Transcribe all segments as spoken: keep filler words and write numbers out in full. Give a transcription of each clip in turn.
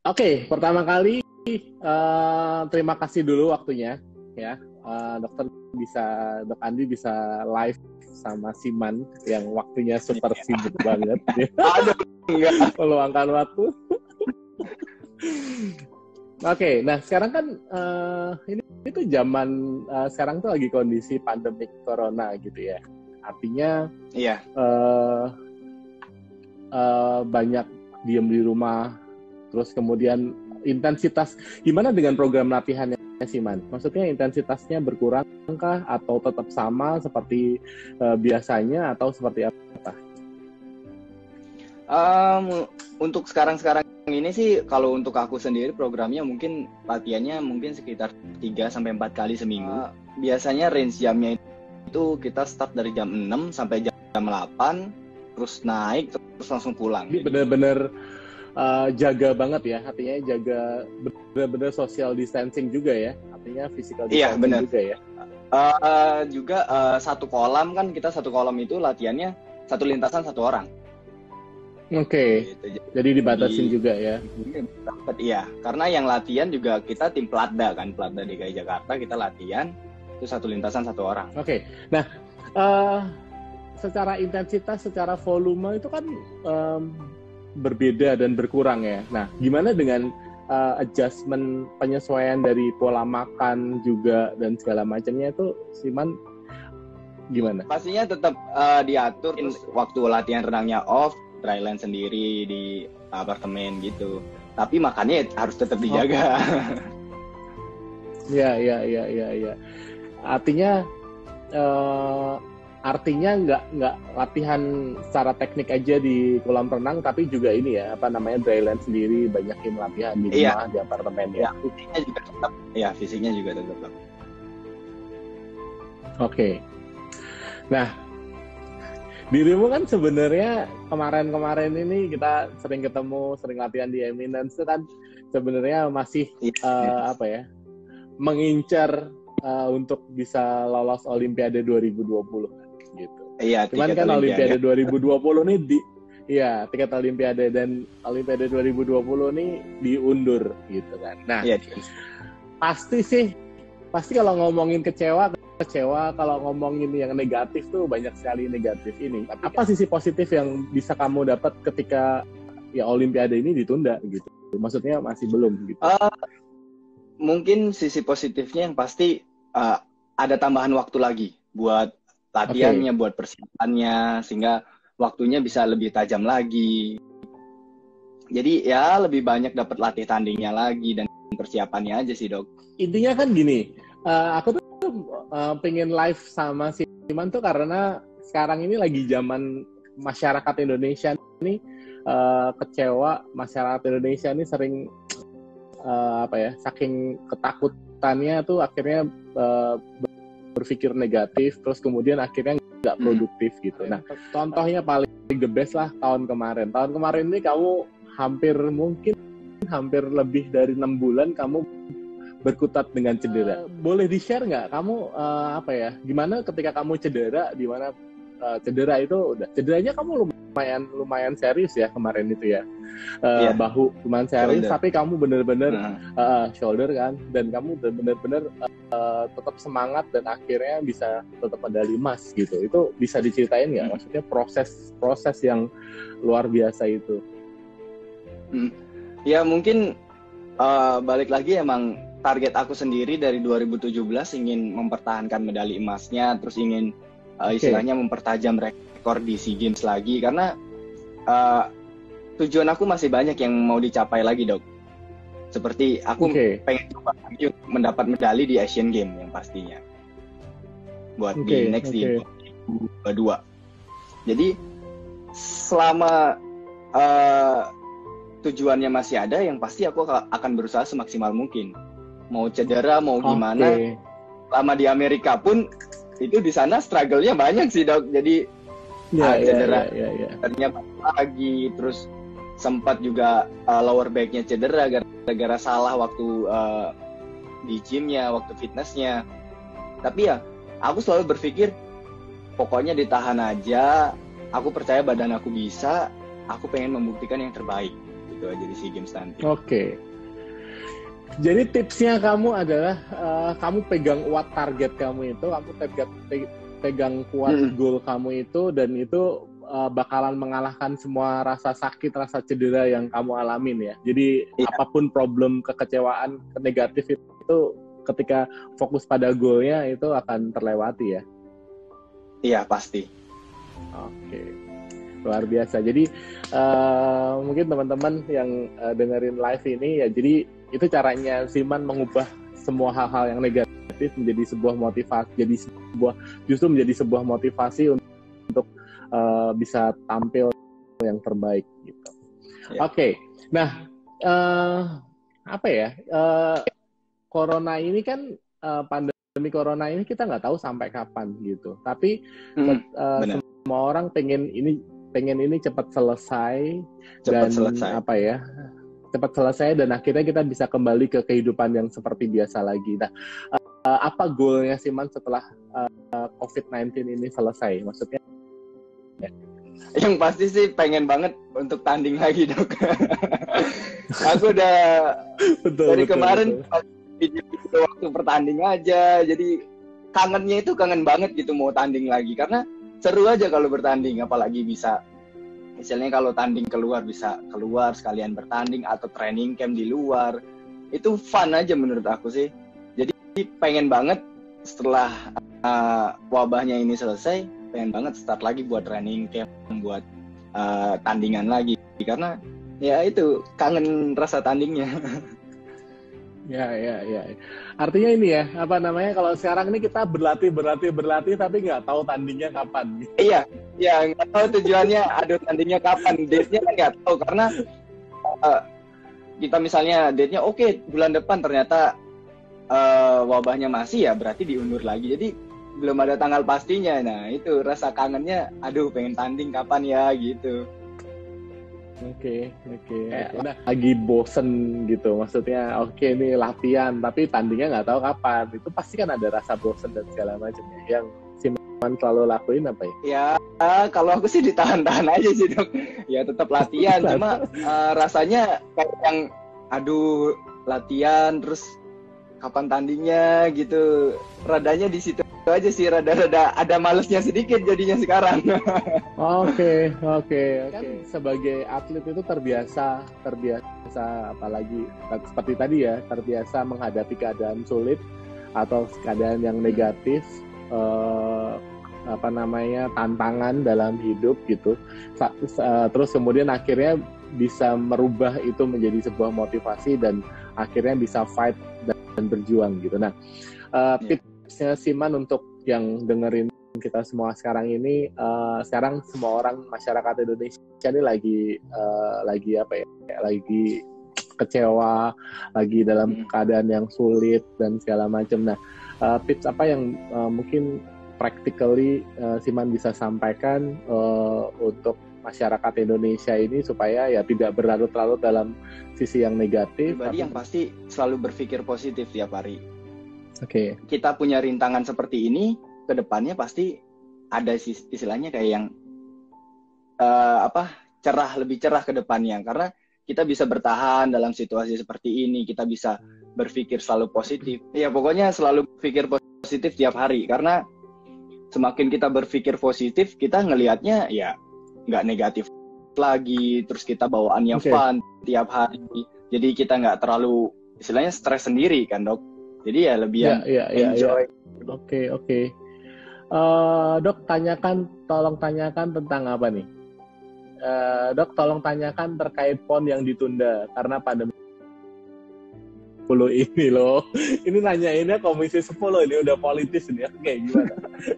Oke, pertama kali eh, terima kasih dulu waktunya ya. Eh, dokter bisa, Dok Andi bisa live sama Siman yang waktunya super sibuk banget. Aduh, enggak. Meluangkan waktu. Oke, nah sekarang kan eh, ini itu zaman eh, sekarang tuh lagi kondisi pandemik corona gitu ya. Artinya Iya. eh, eh, banyak diem di rumah, terus kemudian intensitas, gimana dengan program latihannya Siman? Maksudnya intensitasnya berkurang kah atau tetap sama seperti uh, biasanya atau seperti apa? Um, untuk sekarang-sekarang ini sih, kalau untuk aku sendiri programnya mungkin latihannya mungkin sekitar tiga sampai empat kali seminggu. Uh, biasanya range jamnya itu kita start dari jam enam sampai jam delapan, terus naik, terus langsung pulang. Ini benar-benar uh, jaga banget ya, artinya jaga benar-benar social distancing juga ya, artinya physical distancing. Iya, benar. Juga ya. Uh, uh, juga uh, satu kolam kan, kita satu kolam itu latihannya satu lintasan satu orang. Oke, okay. Gitu. Jadi dibatasin di, juga ya. Iya, karena yang latihan juga kita tim Platda kan, Platda D K I Jakarta, kita latihan itu satu lintasan satu orang. Oke, okay. Nah uh, secara intensitas, secara volume itu kan um, berbeda dan berkurang ya. Nah, gimana dengan uh, adjustment, penyesuaian dari pola makan juga dan segala macamnya itu, Siman, gimana? Pastinya tetap uh, diatur. Waktu latihan renangnya off, dryland sendiri di apartemen gitu. Tapi makannya harus tetap dijaga. Iya, iya, iya, iya, iya. Artinya uh, artinya nggak nggak latihan secara teknik aja di kolam renang, tapi juga ini ya, apa namanya, dryland sendiri, banyakin latihan di rumah, iya, di apartemen ya. Ya, fisiknya juga tetap. Ya, fisiknya juga tetap. Oke. Okay. Nah, dirimu kan sebenarnya kemarin-kemarin ini kita sering ketemu, sering latihan di Eminence itu kan sebenarnya masih yes, uh, yes. apa ya, mengincar uh, untuk bisa lolos Olimpiade dua ribu dua puluh gitu. Iya. Cuman kan Olimpiade dua ribu dua puluh nih di, iya tiket Olimpiade dan Olimpiade dua ribu dua puluh nih diundur gitu kan. Nah, iya, pasti sih, pasti kalau ngomongin kecewa. kecewa kalau ngomongin yang negatif tuh banyak sekali negatif ini. Apa sisi positif yang bisa kamu dapat ketika ya Olimpiade ini ditunda gitu? Maksudnya masih belum gitu. Uh, mungkin sisi positifnya yang pasti uh, ada tambahan waktu lagi buat latihannya, okay, buat persiapannya, sehingga waktunya bisa lebih tajam lagi. Jadi ya lebih banyak dapat latih tandingnya lagi dan persiapannya aja sih, Dok. Intinya kan gini, uh, aku tuh Uh, pengen live sama Siman tuh karena sekarang ini lagi zaman masyarakat Indonesia ini uh, kecewa, masyarakat Indonesia ini sering uh, apa ya, saking ketakutannya tuh akhirnya uh, berpikir negatif, terus kemudian akhirnya nggak produktif hmm. gitu. Nah, contohnya paling the best lah tahun kemarin. Tahun kemarin ini kamu hampir mungkin hampir lebih dari enam bulan kamu berkutat dengan cedera. Uh, boleh di-share nggak kamu uh, apa ya? Gimana ketika kamu cedera? Di mana uh, cedera itu udah cederanya kamu lumayan lumayan serius ya kemarin itu ya. Uh, yeah. Bahu lumayan serius, shoulder. Tapi kamu benar-benar uh. uh, shoulder kan, dan kamu benar-benar uh, tetap semangat dan akhirnya bisa tetap medali emas gitu. Itu bisa diceritain nggak? Hmm. Maksudnya proses proses yang luar biasa itu. Hmm. Ya mungkin uh, balik lagi emang. Target aku sendiri dari dua ribu tujuh belas ingin mempertahankan medali emasnya, terus ingin uh, istilahnya okay. mempertajam rekor di SEA Games lagi, karena uh, tujuan aku masih banyak yang mau dicapai lagi, Dok. Seperti aku okay. pengen coba lagi mendapat medali di Asian Games yang pastinya. Buat okay. di next okay. di dua ribu dua puluh dua. Jadi selama uh, tujuannya masih ada, yang pasti aku akan berusaha semaksimal mungkin. Mau cedera, mau gimana, okay. lama di Amerika pun itu di sana struggle-nya banyak sih, Dok. Jadi yeah, ah, cedera, yeah, yeah, yeah, yeah. ternyata lagi, terus sempat juga uh, lower back-nya cedera gara-gara salah waktu uh, di gym-nya, waktu fitness-nya. Tapi ya, aku selalu berpikir, pokoknya ditahan aja, aku percaya badan aku bisa, aku pengen membuktikan yang terbaik. itu aja di SEA Games nanti. Oke. Okay. Jadi tipsnya kamu adalah uh, kamu pegang kuat target kamu itu, kamu pegang, pegang kuat hmm. goal kamu itu, dan itu uh, bakalan mengalahkan semua rasa sakit, rasa cedera yang kamu alamin ya. Jadi yeah. apapun problem, kekecewaan, negatif itu, itu ketika fokus pada goalnya itu akan terlewati ya. Iya, pasti. Oke, luar biasa. Jadi uh, mungkin teman-teman yang uh, dengerin live ini ya, jadi itu caranya Siman mengubah semua hal-hal yang negatif menjadi sebuah motivasi, jadi sebuah justru menjadi sebuah motivasi untuk uh, bisa tampil yang terbaik gitu. Ya. Oke, okay. Nah uh, apa ya? Uh, corona ini kan uh, pandemi corona ini kita nggak tahu sampai kapan gitu. Tapi hmm, uh, semua orang pengen ini pengen ini cepat selesai cepat dan selesai. apa ya? cepat selesai dan akhirnya kita bisa kembali ke kehidupan yang seperti biasa lagi. Nah, uh, apa goalnya Siman setelah uh, covid sembilan belas ini selesai? Maksudnya? Ya. Yang pasti sih pengen banget untuk tanding lagi, Dok. Aku udah betul, dari betul, kemarin betul. waktu pertanding aja, jadi kangennya itu kangen banget gitu mau tanding lagi, karena seru aja kalau bertanding, apalagi bisa misalnya kalau tanding keluar bisa keluar sekalian bertanding atau training camp di luar, itu fun aja menurut aku sih. Jadi pengen banget setelah uh, wabahnya ini selesai, pengen banget start lagi buat training camp, buat uh, tandingan lagi, karena ya itu kangen rasa tandingnya. Ya, ya, ya. Artinya ini ya, apa namanya, kalau sekarang ini kita berlatih, berlatih, berlatih, tapi nggak tahu tandingnya kapan. Iya, ya nggak tahu tujuannya, aduh tandingnya kapan, date-nya kan nggak tahu, karena uh, kita misalnya date-nya oke, okay, bulan depan ternyata uh, wabahnya masih ya, berarti diundur lagi. Jadi belum ada tanggal pastinya, nah itu rasa kangennya, aduh pengen tanding kapan ya, gitu. Oke, okay, oke. Okay. Udah lagi bosen gitu, maksudnya oke okay, ini latihan, tapi tandingnya nggak tahu kapan. Itu pasti kan ada rasa bosen dan segala macam ya. Yang Siman selalu lakuin apa ya? Ya, kalau aku sih ditahan-tahan aja sih, Dok. Ya tetap latihan, cuma uh, rasanya kayak yang, aduh latihan terus kapan tandingnya gitu. Radanya di situ aja sih, rada-rada ada malesnya sedikit jadinya sekarang. Oke, oke. Kan sebagai atlet itu terbiasa, terbiasa apalagi seperti tadi ya, terbiasa menghadapi keadaan sulit atau keadaan yang negatif, eh, apa namanya, tantangan dalam hidup gitu. Terus kemudian akhirnya bisa merubah itu menjadi sebuah motivasi dan akhirnya bisa fight dan berjuang gitu. Nah, uh, yeah. tipsnya Siman untuk yang dengerin kita semua sekarang ini, uh, sekarang semua orang masyarakat Indonesia ini lagi uh, lagi apa ya, lagi kecewa, lagi dalam keadaan yang sulit dan segala macam. Nah, uh, tips apa yang uh, mungkin practically uh, Siman bisa sampaikan uh, untuk masyarakat Indonesia ini supaya ya tidak berlarut-larut dalam sisi yang negatif. Pribadi tapi yang pasti selalu berpikir positif tiap hari. Oke. Okay. Kita punya rintangan seperti ini, ke depannya pasti ada istilahnya kayak yang uh, apa cerah, lebih cerah ke depannya, karena kita bisa bertahan dalam situasi seperti ini, kita bisa berpikir selalu positif. Ya pokoknya selalu berpikir positif tiap hari, karena semakin kita berpikir positif, kita ngelihatnya ya nggak negatif lagi, terus kita bawaannya okay. fun tiap hari, jadi kita nggak terlalu istilahnya stres sendiri kan, Dok. Jadi ya lebih yeah, yeah, enjoy. Oke yeah. oke. Okay, okay. uh, Dok, tanyakan, tolong tanyakan tentang apa nih? Uh, dok, tolong tanyakan terkait P O N yang ditunda karena pandemi sepuluh ini loh. Ini nanyainnya Komisi sepuluh, ini udah politis ini. Oke, okay, gimana?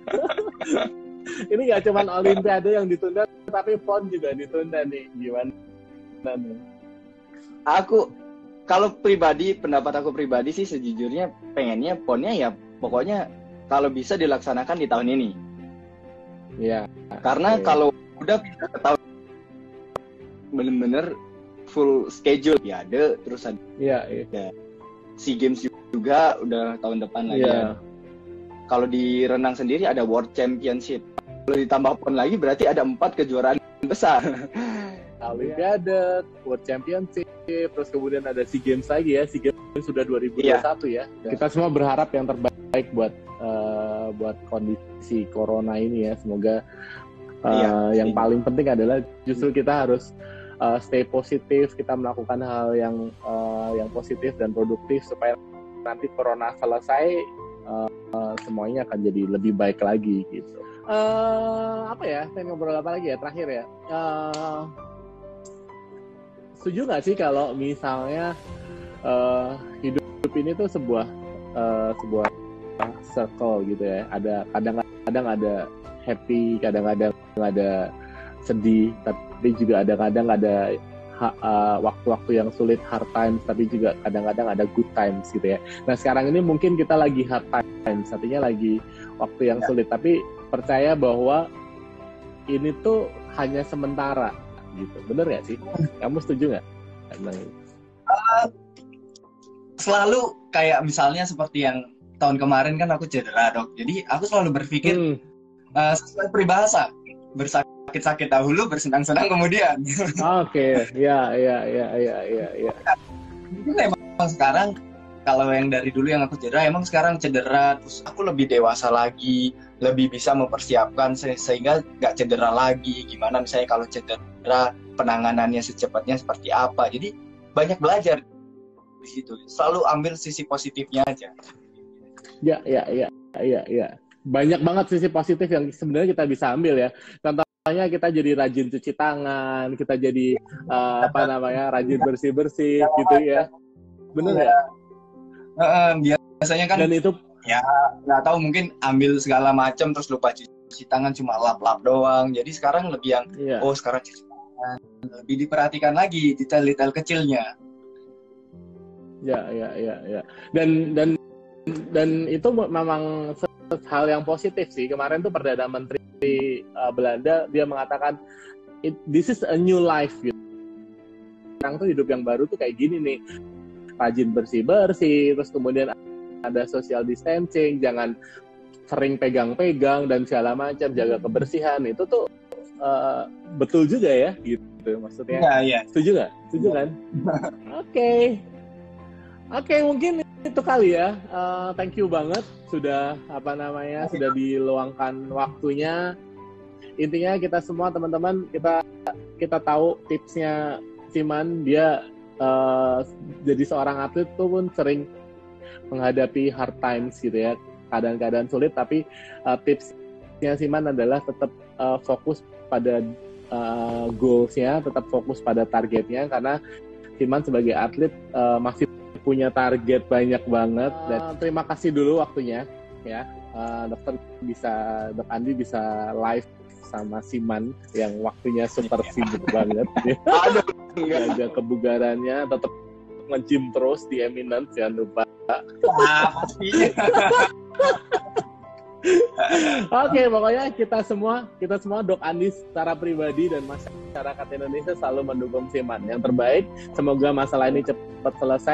Ini nggak cuma Olimpiade yang ditunda, tapi P O N juga ditunda nih. Gimana nih? Aku, kalau pribadi, pendapat aku pribadi sih sejujurnya pengennya P O N-nya ya pokoknya kalau bisa dilaksanakan di tahun ini. Iya. Karena okay. kalau udah bisa ke tahun bener-bener full schedule ya ada, terus ada yeah, yeah. SEA Games juga udah tahun depan lagi. Yeah. Kalau di renang sendiri ada World Championship. Kalau ditambah P O N lagi berarti ada empat kejuaraan besar. Olimpiade, World Championship, terus kemudian ada SEA Games lagi ya. SEA Games sudah dua ribu dua puluh satu yeah. ya. Kita semua berharap yang terbaik buat uh, buat kondisi corona ini ya. Semoga uh, yeah. yang paling penting adalah justru kita harus uh, stay positif, kita melakukan hal yang uh, yang positif dan produktif supaya nanti corona selesai uh, uh, semuanya akan jadi lebih baik lagi gitu. Uh, apa ya? Saya ngobrol apa lagi ya terakhir ya? Uh, Setuju nggak sih kalau misalnya uh, hidup ini tuh sebuah uh, sebuah circle gitu ya? Ada kadang-kadang ada happy, kadang-kadang ada sedih, tapi juga ada kadang ada ha, uh, waktu-waktu yang sulit, hard times, tapi juga kadang-kadang ada good times gitu ya. Nah sekarang ini mungkin kita lagi hard times, artinya lagi waktu yang sulit, tapi percaya bahwa ini tuh hanya sementara. Gitu. Bener nggak sih? Kamu setuju nggak? Uh, selalu kayak misalnya seperti yang tahun kemarin kan aku cedera dok. Jadi aku selalu berpikir hmm. uh, sesuai peribahasa, bersakit-sakit dahulu, bersenang-senang kemudian. Oke, ya, ya, ya, ya, ya, ya. Mungkin emang sekarang kalau yang dari dulu yang aku cedera, emang sekarang cedera, terus aku lebih dewasa lagi, lebih bisa mempersiapkan se- sehingga nggak cedera lagi. Gimana misalnya kalau cedera, penanganannya secepatnya seperti apa. Jadi banyak belajar di situ. Selalu ambil sisi positifnya aja. Ya, ya, ya, ya, ya. Banyak banget sisi positif yang sebenarnya kita bisa ambil ya. Contohnya kita jadi rajin cuci tangan, kita jadi uh, apa namanya rajin bersih-bersih gitu ya. Bener ya? Uh, biasanya kan. Dan itu ya nggak tahu mungkin ambil segala macam terus lupa cuci tangan cuma lap-lap doang. Jadi sekarang lebih yang yeah. oh sekarang cuci tangan lebih diperhatikan lagi detail-detail kecilnya. Ya ya ya ya. Dan dan dan itu memang hal yang positif sih. Kemarin tuh Perdana Menteri uh, Belanda dia mengatakan this is a new life gitu. Sekarang tuh hidup yang baru tuh kayak gini nih. Rajin bersih-bersih, terus kemudian ada social distancing, jangan sering pegang-pegang dan segala macam, jaga kebersihan. Itu tuh uh, betul juga ya, gitu maksudnya. Ya, ya. Setuju nggak? Setuju kan? Oke, okay. oke okay, mungkin itu kali ya. Uh, thank you banget sudah apa namanya sudah diluangkan waktunya. Intinya kita semua teman-teman kita kita tahu tipsnya Siman, dia uh, jadi seorang atlet tuh pun sering menghadapi hard times gitu ya, keadaan-keadaan sulit, tapi uh, tipsnya Siman adalah tetap uh, fokus pada uh, goals-nya, tetap fokus pada targetnya, karena Siman sebagai atlet uh, masih punya target banyak banget. Dan uh, terima kasih dulu waktunya ya, uh, dokter bisa, Dok Andi bisa live sama Siman yang waktunya super sibuk banget ya. Jaga kebugarannya, tetap nge-gym terus di Eminence, jangan lupa. Ah, pastinya. Oke, pokoknya kita semua, kita semua Dok Andi secara pribadi dan masyarakat Indonesia selalu mendukung Siman yang terbaik. Semoga masalah ini cepat selesai.